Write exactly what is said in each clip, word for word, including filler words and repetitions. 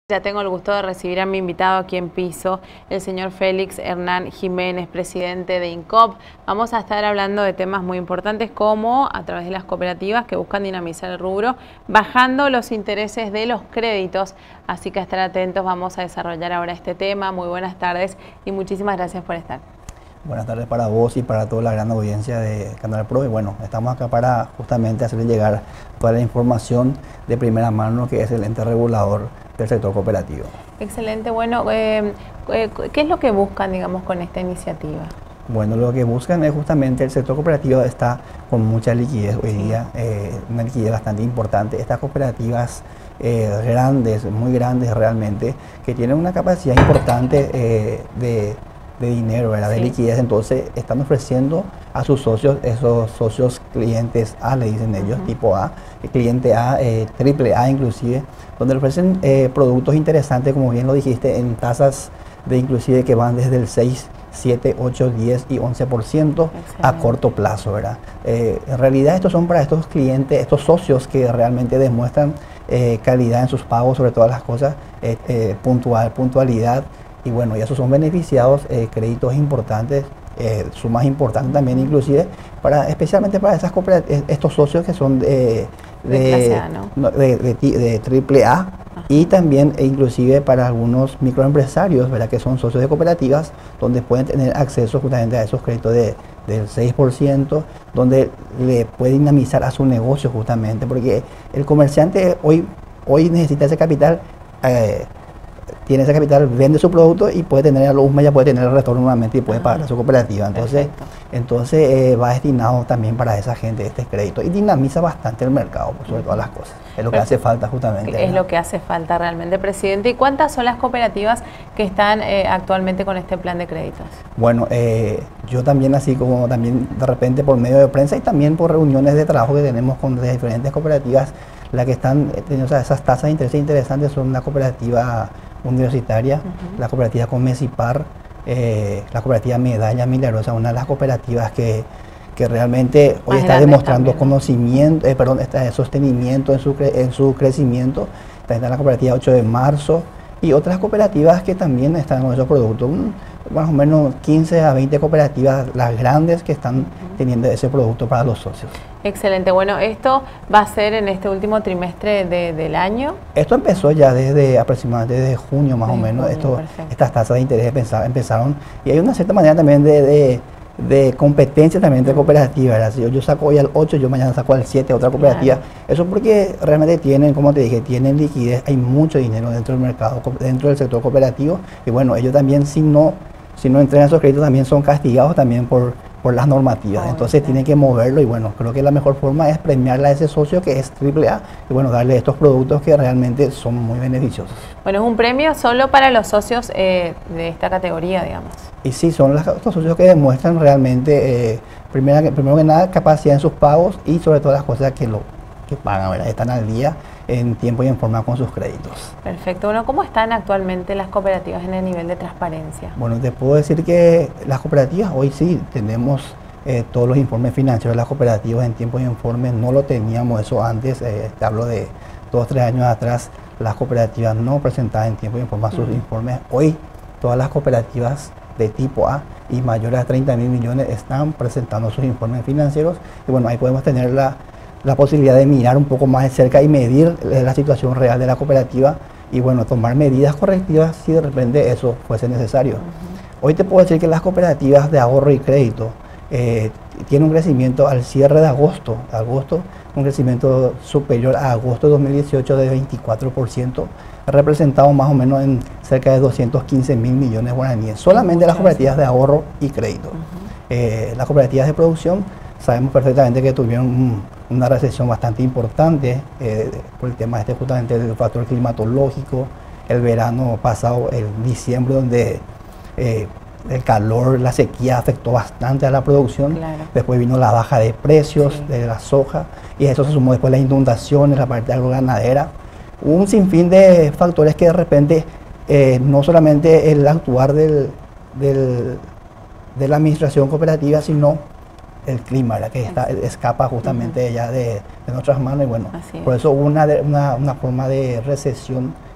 Ya tengo el gusto de recibir a mi invitado aquí en piso, el señor Félix Hernán Jiménez, presidente de INCOP. Vamos a estar hablando de temas muy importantes como a través de las cooperativas que buscan dinamizar el rubro, bajando los intereses de los créditos. Así que a estar atentos, vamos a desarrollar ahora este tema. Muy buenas tardes y muchísimas gracias por estar. Buenas tardes para vos y para toda la gran audiencia de Canal Pro. Y bueno, estamos acá para justamente hacerle llegar toda la información de primera mano que es el ente regulador del sector cooperativo. Excelente. Bueno, eh, ¿qué es lo que buscan, digamos, con esta iniciativa? Bueno, lo que buscan es justamente el sector cooperativo está con mucha liquidez hoy día, eh, una liquidez bastante importante. Estas cooperativas eh, grandes, muy grandes realmente, que tienen una capacidad importante eh, de... de dinero, ¿verdad? Sí. De liquidez, entonces están ofreciendo a sus socios, esos socios clientes A, le dicen ellos, uh-huh. tipo A, cliente A, eh, triple A inclusive, donde le ofrecen eh, productos interesantes, como bien lo dijiste, en tasas de inclusive que van desde el seis, siete, ocho, diez y once por ciento a corto plazo, ¿verdad? Eh, en realidad estos son para estos clientes, estos socios que realmente demuestran eh, calidad en sus pagos, sobre todas las cosas, eh, eh, puntual, puntualidad. Y bueno, y esos son beneficiados, eh, créditos importantes, eh, sumas importantes también inclusive, para, especialmente para esas estos socios que son de, de, de, clase A, ¿no? de, de, de, de triple A. Ajá. Y también e inclusive para algunos microempresarios, ¿verdad? Que son socios de cooperativas, donde pueden tener acceso justamente a esos créditos de, del seis por ciento, donde le puede dinamizar a su negocio justamente, porque el comerciante hoy, hoy necesita ese capital. Eh, tiene ese capital, vende su producto y puede tener a los ya puede tener el retorno nuevamente y puede ah, pagar a su cooperativa. Entonces, entonces eh, va destinado también para esa gente este crédito y dinamiza bastante el mercado, por sobre todas las cosas. Es lo que hace falta justamente. Es ¿verdad? Lo que hace falta realmente, presidente. ¿Y cuántas son las cooperativas que están eh, actualmente con este plan de créditos? Bueno, eh, yo también así como también de repente por medio de prensa y también por reuniones de trabajo que tenemos con de diferentes cooperativas, las que están teniendo o sea, esas tasas de interés interesantes son la cooperativa universitaria, uh-huh. la cooperativa Comecipar, eh, la cooperativa Medalla Milagrosa, una de las cooperativas que, que realmente hoy Más está demostrando también, ¿no? conocimiento, eh, perdón, está sostenimiento en su, en su crecimiento. Está la cooperativa ocho de marzo y otras cooperativas que también están con esos productos, un, más o menos quince a veinte cooperativas, las grandes que están uh-huh. teniendo ese producto para los socios. Excelente. Bueno, esto va a ser en este último trimestre de, del año. Esto empezó ya desde aproximadamente desde junio más desde o menos. Junio, Esto, estas tasas de interés empezaron y hay una cierta manera también de, de, de competencia también entre cooperativas. ¿verdad? Si yo, yo saco hoy al ocho, yo mañana saco al siete, otra cooperativa. Claro. Eso porque realmente tienen, como te dije, tienen liquidez, hay mucho dinero dentro del mercado, dentro del sector cooperativo y bueno, ellos también si no, si no entregan esos créditos también son castigados también por por las normativas, oh, entonces tienen que moverlo y bueno, creo que la mejor forma es premiarle a ese socio que es triple A y bueno, darle estos productos que realmente son muy beneficiosos. Bueno, es un premio solo para los socios eh, de esta categoría, digamos. Y sí, son los, los socios que demuestran realmente, eh, primero, primero que nada, capacidad en sus pagos y sobre todo las cosas que lo que pagan, ¿verdad? Están al día en tiempo y en forma con sus créditos. Perfecto. Bueno, ¿cómo están actualmente las cooperativas en el nivel de transparencia? Bueno, te puedo decir que las cooperativas hoy sí tenemos eh, todos los informes financieros de las cooperativas en tiempo y en forma. No lo teníamos eso antes, eh, te hablo de dos o tres años atrás, las cooperativas no presentaban en tiempo y en forma sus uh-huh. informes. Hoy todas las cooperativas de tipo A y mayores a treinta mil millones están presentando sus informes financieros y bueno, ahí podemos tener la la posibilidad de mirar un poco más de cerca y medir la situación real de la cooperativa y bueno, tomar medidas correctivas si de repente eso fuese necesario. Uh-huh. Hoy te puedo decir que las cooperativas de ahorro y crédito eh, tienen un crecimiento al cierre de agosto, agosto, un crecimiento superior a agosto de dos mil dieciocho de veinticuatro por ciento, representado más o menos en cerca de doscientos quince mil millones de guaraníes, solamente las cooperativas de ahorro y crédito. Uh-huh. eh, las cooperativas de producción sabemos perfectamente que tuvieron un, una recesión bastante importante eh, por el tema este justamente del factor climatológico, el verano pasado, el diciembre, donde eh, el calor, la sequía afectó bastante a la producción. Claro. Después vino la baja de precios sí. de la soja y eso se sumó después las inundaciones, la parte agroganadera. Hubo un sinfín de factores que de repente eh, no solamente el actuar del, del, de la administración cooperativa, sino el clima, ¿verdad? Que está, escapa justamente uh-huh. ya de, de nuestras manos y bueno, por eso hubo una, una, una forma de recesión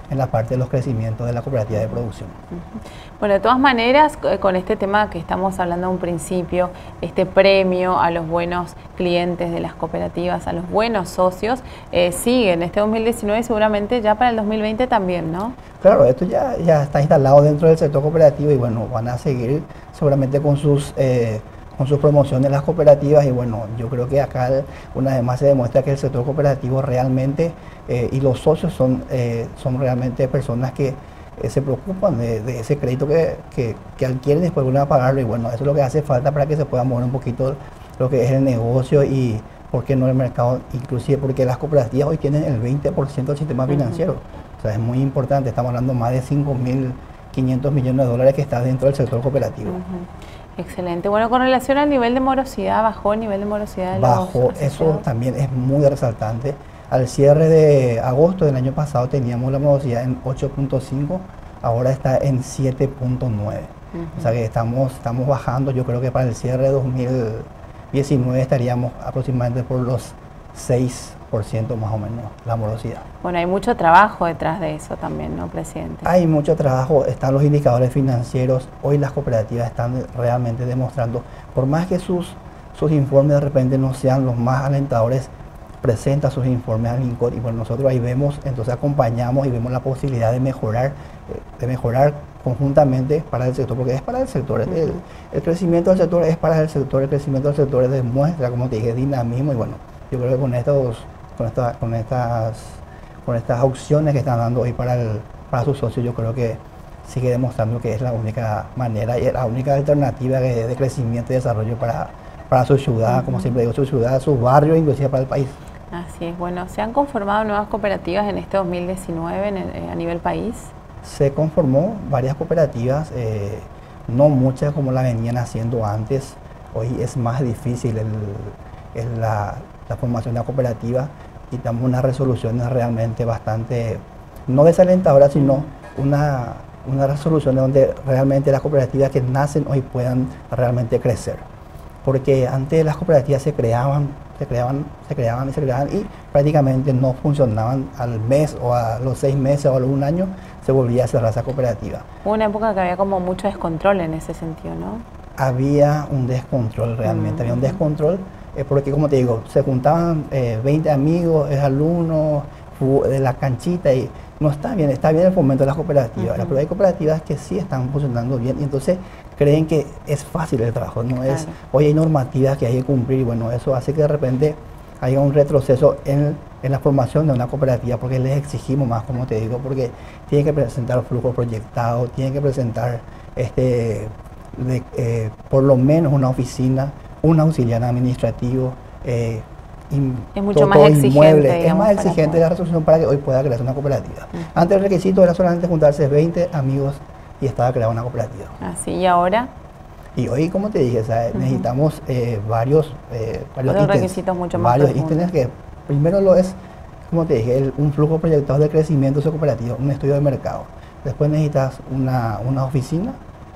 en la parte de los crecimientos de la cooperativa de producción. Bueno, de todas maneras, con este tema que estamos hablando a un principio, este premio a los buenos clientes de las cooperativas, a los buenos socios, eh, sigue en este dos mil diecinueve y seguramente ya para el dos mil veinte también, ¿no? Claro, esto ya, ya está instalado dentro del sector cooperativo y bueno, van a seguir seguramente con sus... Eh, con sus promociones las cooperativas y bueno, yo creo que acá una vez más se demuestra que el sector cooperativo realmente eh, y los socios son, eh, son realmente personas que eh, se preocupan de, de ese crédito que, que, que adquieren y después vuelven a pagarlo y bueno, eso es lo que hace falta para que se pueda mover un poquito lo que es el negocio y por qué no el mercado, inclusive porque las cooperativas hoy tienen el veinte por ciento del sistema financiero, uh-huh. O sea, es muy importante, estamos hablando de más de cinco mil quinientos millones de dólares que está dentro del sector cooperativo. Uh-huh. Excelente. Bueno, con relación al nivel de morosidad, ¿bajó el nivel de morosidad de los Bajó, eso también es muy resaltante. Al cierre de agosto del año pasado teníamos la morosidad en ocho punto cinco, ahora está en siete punto nueve. Uh-huh. O sea que estamos, estamos bajando, yo creo que para el cierre de dos mil diecinueve estaríamos aproximadamente por los seis por ciento más o menos la morosidad. Bueno, hay mucho trabajo detrás de eso también, ¿no, presidente? Hay mucho trabajo, están los indicadores financieros, hoy las cooperativas están realmente demostrando, por más que sus, sus informes de repente no sean los más alentadores, presenta sus informes al INCOT y bueno, nosotros ahí vemos, entonces acompañamos y vemos la posibilidad de mejorar, de mejorar conjuntamente para el sector, porque es para el sector, uh-huh. el, el crecimiento del sector es para el sector, el crecimiento del sector demuestra, como te dije, dinamismo y bueno, yo creo que con estos Con, esta, con, estas, con estas opciones que están dando hoy para, el, para sus socios, yo creo que sigue demostrando que es la única manera y la única alternativa de, de crecimiento y desarrollo para, para su ciudad, uh-huh. como siempre digo, su ciudad, su barrio, inclusive para el país. Así es, bueno, ¿se han conformado nuevas cooperativas en este dos mil diecinueve en el, a nivel país? Se conformó varias cooperativas, eh, no muchas como la venían haciendo antes, hoy es más difícil el, el, la, la formación de la cooperativa. Quitamos unas resoluciones realmente bastante, no desalentadoras, sino una, una resolución donde realmente las cooperativas que nacen hoy puedan realmente crecer. Porque antes las cooperativas se creaban, se creaban, se creaban y se creaban y prácticamente no funcionaban al mes o a los seis meses o a un año se volvía a cerrar esa cooperativa. Hubo una época que había como mucho descontrol en ese sentido, ¿no? Había un descontrol realmente, mm. había un descontrol. Eh, porque como te digo, se juntaban eh, veinte amigos, alumnos de la canchita y no está bien, está bien el fomento de las cooperativas, uh-huh. pero hay cooperativas que sí están funcionando bien y entonces creen que es fácil el trabajo, no es, claro. Hoy hay normativas que hay que cumplir y bueno, eso hace que de repente haya un retroceso en, en la formación de una cooperativa porque les exigimos más, como te digo, porque tienen que presentar flujo proyectado, tienen que presentar este, de, eh, por lo menos una oficina, un auxiliar administrativo, eh, in, es mucho todo, más todo exigente, inmueble, digamos, es más exigente la resolución para que hoy pueda crearse una cooperativa. Uh-huh. Antes el requisito era solamente juntarse veinte amigos y estaba creada una cooperativa. Así, ¿y ahora? Y hoy, como te dije, o sea, uh-huh. necesitamos eh, varios, eh, varios ítems, requisitos mucho más varios profundos. ítems que primero lo es, como te dije, el, un flujo proyectado de crecimiento de su cooperativa, un estudio de mercado. Después necesitas una, una oficina,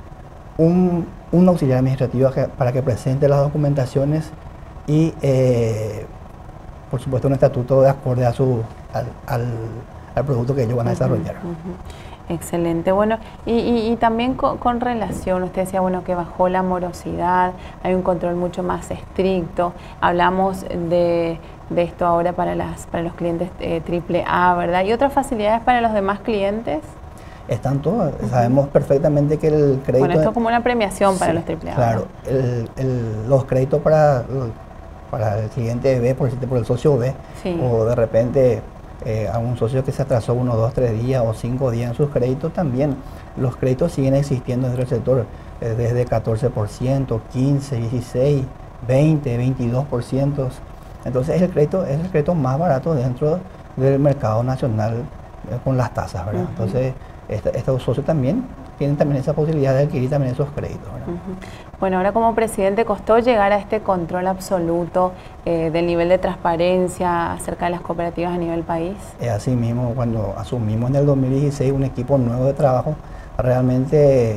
un, un auxiliar administrativo que, para que presente las documentaciones y, eh, por supuesto, un estatuto de acorde a su, al, al, al producto que ellos van a desarrollar. Uh-huh, uh-huh. Excelente. Bueno, y, y, y también con, con relación, usted decía, bueno, que bajó la morosidad, hay un control mucho más estricto. Hablamos de, de esto ahora para, las, para los clientes eh, triple A, ¿verdad? ¿Y otras facilidades para los demás clientes? Están todas. Uh-huh. Sabemos perfectamente que el crédito... Bueno, esto es como una premiación para sí, los triple A. Claro, el, el, los créditos para, para el cliente B, por decirte, por el socio B, sí. O de repente eh, a un socio que se atrasó uno, dos, tres días o cinco días en sus créditos, también los créditos siguen existiendo dentro del sector eh, desde catorce por ciento, quince, dieciséis, veinte, veintidós por ciento. Entonces es el crédito, es el crédito más barato dentro del mercado nacional eh, con las tasas, ¿verdad? Uh-huh. Entonces Este, estos socios también tienen también esa posibilidad de adquirir también esos créditos, ¿verdad? Uh-huh. Bueno, ahora como presidente, ¿costó llegar a este control absoluto eh, del nivel de transparencia acerca de las cooperativas a nivel país? Es así mismo, cuando asumimos en el dos mil dieciséis un equipo nuevo de trabajo, realmente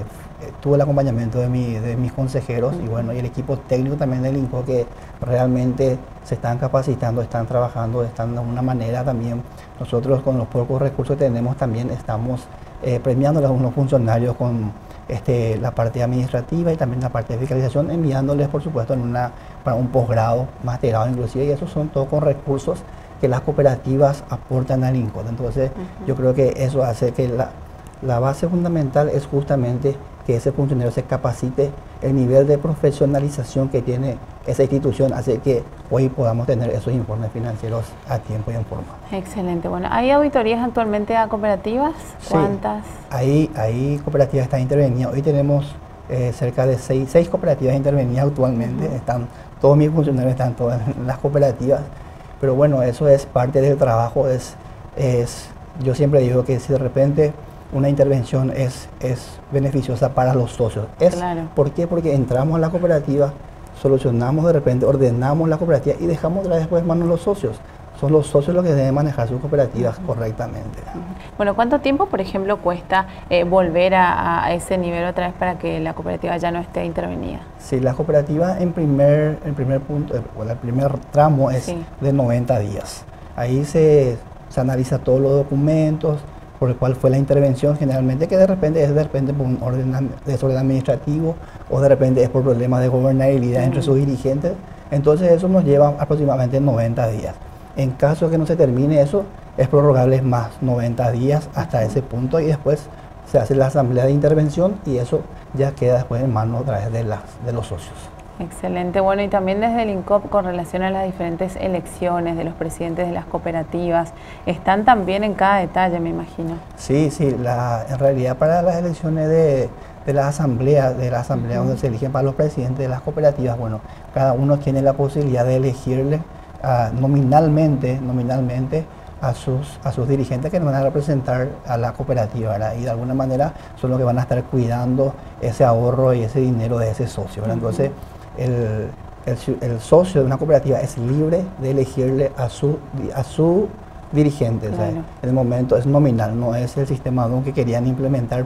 tuve el acompañamiento de, mi, de mis consejeros uh-huh. y bueno, y el equipo técnico también del INCOP, que realmente se están capacitando, están trabajando, están de una manera también. Nosotros con los pocos recursos que tenemos también estamos eh, premiando a algunos funcionarios con este, la parte administrativa y también la parte de fiscalización, enviándoles por supuesto en una, para un posgrado, masterado inclusive, y esos son todos con recursos que las cooperativas aportan al INCOP. Entonces uh-huh. yo creo que eso hace que la, la base fundamental es justamente que ese funcionario se capacite. El nivel de profesionalización que tiene esa institución hace que hoy podamos tener esos informes financieros a tiempo y en forma. Excelente. Bueno, ¿hay auditorías actualmente a cooperativas? ¿Cuántas? Sí, hay, hay cooperativas que están intervenidas. Hoy tenemos eh, cerca de seis, seis cooperativas intervenidas actualmente. Uh-huh. Están, todos mis funcionarios están todas en las cooperativas. Pero bueno, eso es parte del trabajo. Es, es, yo siempre digo que si de repente una intervención es, es beneficiosa para los socios. Es, claro. ¿Por qué? Porque entramos a la cooperativa, solucionamos de repente, ordenamos la cooperativa y dejamos otra vez después en manos los socios. Son los socios los que deben manejar sus cooperativas uh-huh. correctamente. Uh-huh. Bueno, ¿cuánto tiempo, por ejemplo, cuesta eh, volver a, a ese nivel otra vez para que la cooperativa ya no esté intervenida? Sí, la cooperativa en primer, el primer punto, el, el primer tramo es sí. de noventa días. Ahí se, se analiza todos los documentos por el cual fue la intervención, generalmente que de repente es de repente por un orden, desorden administrativo o de repente es por problemas de gobernabilidad uh-huh. entre sus dirigentes. Entonces eso nos lleva aproximadamente noventa días. En caso de que no se termine eso, es prorrogable más noventa días hasta uh-huh. ese punto y después se hace la asamblea de intervención y eso ya queda después en manos otra vez de, las, de los socios. Excelente. Bueno, y también desde el INCOP con relación a las diferentes elecciones de los presidentes de las cooperativas, están también en cada detalle, me imagino. Sí, sí, la, en realidad para las elecciones de, de la asamblea, de la asamblea uh-huh. donde se eligen para los presidentes de las cooperativas, bueno, cada uno tiene la posibilidad de elegirle uh, nominalmente, nominalmente a sus, a sus dirigentes que van a representar a la cooperativa, ¿verdad? Y de alguna manera son los que van a estar cuidando ese ahorro y ese dinero de ese socio, ¿verdad? Uh-huh. Entonces, El, el, el socio de una cooperativa es libre de elegirle a su, a su dirigente. Claro. O sea, en el momento es nominal, no es el sistema que querían implementar,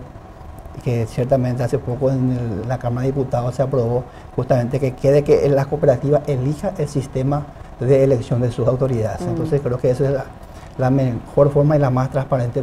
que ciertamente hace poco en el, la Cámara de Diputados se aprobó justamente que quede que la cooperativa elija el sistema de elección de sus autoridades. Mm. Entonces creo que esa es la, la mejor forma y la más transparente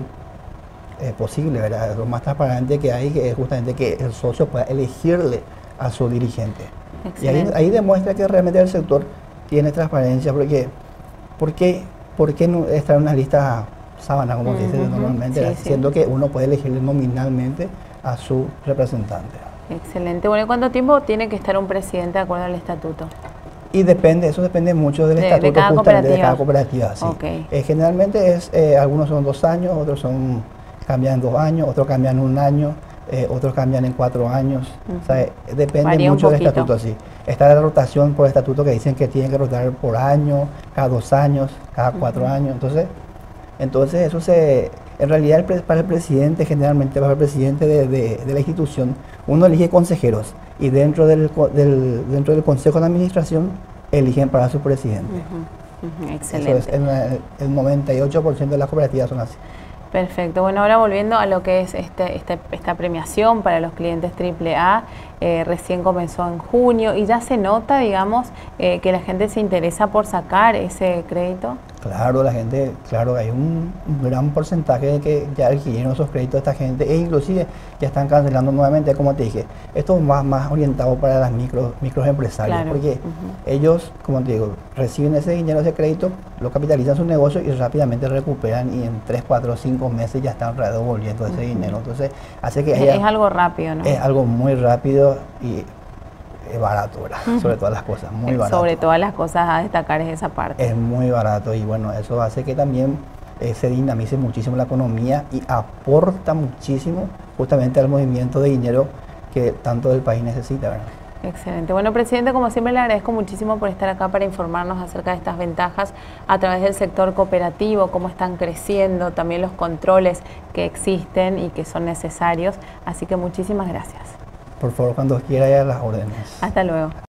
eh, posible, ¿verdad? Lo más transparente que hay es justamente que el socio pueda elegirle a su dirigente. Excelente. Y ahí, ahí demuestra que realmente el sector tiene transparencia, porque ¿por qué, por qué no está en una lista sábana, como uh-huh. se dice normalmente, sí, siendo sí. que uno puede elegirle nominalmente a su representante? Excelente. Bueno, ¿y cuánto tiempo tiene que estar un presidente de acuerdo al estatuto? Y depende, eso depende mucho del de, estatuto de cada justamente de cada cooperativa. Sí. Okay. Eh, generalmente es, eh, algunos son dos años, otros son cambian dos años, otros cambian un año. Eh, otros cambian en cuatro años, uh-huh. o sea, depende Varía mucho del estatuto, sí. Está la rotación por estatuto que dicen que tienen que rotar por año, cada dos años, cada uh-huh. cuatro años, entonces, entonces eso se, en realidad el, para el presidente, generalmente para el presidente de, de, de la institución, uno elige consejeros y dentro del, del, dentro del consejo de administración eligen para su presidente. Uh-huh. Uh-huh. Excelente. Eso es, el, el noventa y ocho por ciento de las cooperativas son así. Perfecto. Bueno, ahora volviendo a lo que es este, este, esta premiación para los clientes triple A, eh, recién comenzó en junio y ya se nota, digamos, eh, que la gente se interesa por sacar ese crédito. Claro, la gente, claro, hay un, un gran porcentaje de que ya adquirieron esos créditos esta gente e inclusive ya están cancelando nuevamente, como te dije. Esto es más, más orientado para las micro, microempresarios, claro. porque uh-huh. ellos, como te digo, reciben ese dinero, ese crédito, lo capitalizan su negocio y rápidamente recuperan y en tres, cuatro, cinco meses ya están devolviendo ese uh-huh. dinero. Entonces, hace que es, haya, es algo rápido, ¿no? Es algo muy rápido y es barato, ¿verdad? Uh-huh. Sobre todas las cosas, muy barato. Sobre todas las cosas a destacar es esa parte. Es muy barato y bueno, eso hace que también eh, se dinamice muchísimo la economía y aporta muchísimo justamente al movimiento de dinero que tanto el país necesita, ¿verdad? Excelente. Bueno, presidente, como siempre le agradezco muchísimo por estar acá para informarnos acerca de estas ventajas a través del sector cooperativo, cómo están creciendo, también los controles que existen y que son necesarios. Así que muchísimas gracias. Por favor, cuando quiera, ya las órdenes. Hasta luego.